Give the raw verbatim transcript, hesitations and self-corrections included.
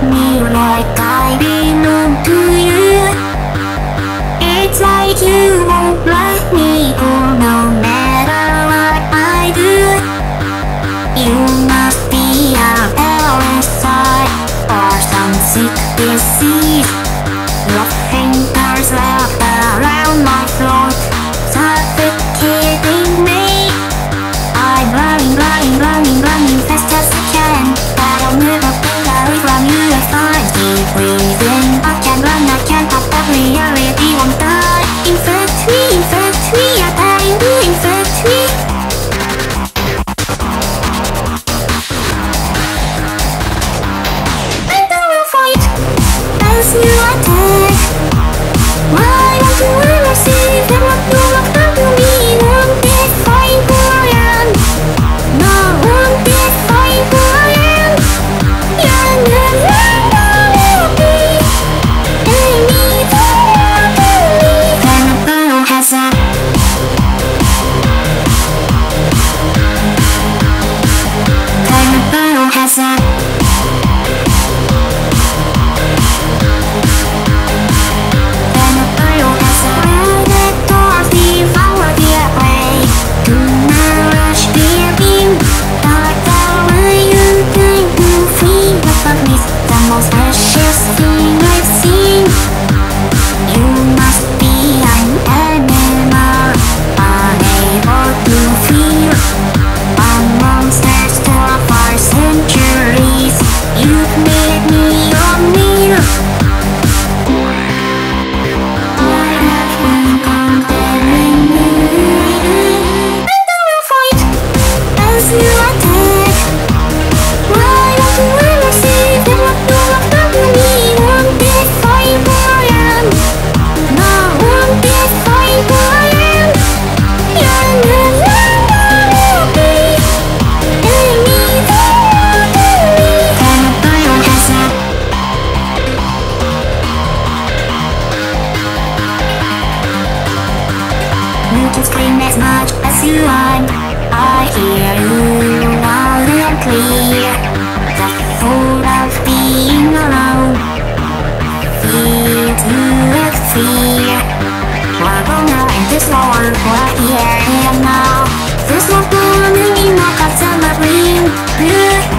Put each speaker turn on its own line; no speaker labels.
me like I belong to you. It's like you won't let me go no matter what I do. You must be a L S I or some sick disease. Your fingers wrapped around my throat, suffocating me. I'm running, running, running, running fast as I can, but I'll never get away from you if I keep breathing. I can run, I can't stop, but reality won't die. Infect me, infect me, I'm dying to infect me. And I will fight as you attack. Why don't you ever see that what you have done to me won't define who I am? No, won't define who I am. You're never gonna be anything to me. Then a biohazard. Then a biohazard. Then a biohazard. Where the doors devour their prey, do not rush their beam. Like the way you think to feel the mist, the most precious thing I've seen. You must be an animal, unable to feel. A monster store for centuries. You've made me your meal. I have been conquering you. And I will fight as you attack. Why don't you ever see that what you have done to me won't define who I am? No, won't define who I am. You're never gonna be anything to me. Then a biohazard. You can scream as much as you want, I hear you loud and clear. The thought of being alone fills you with fear. We're gonna end this war right here and now. There's no burning in my cups and my brain.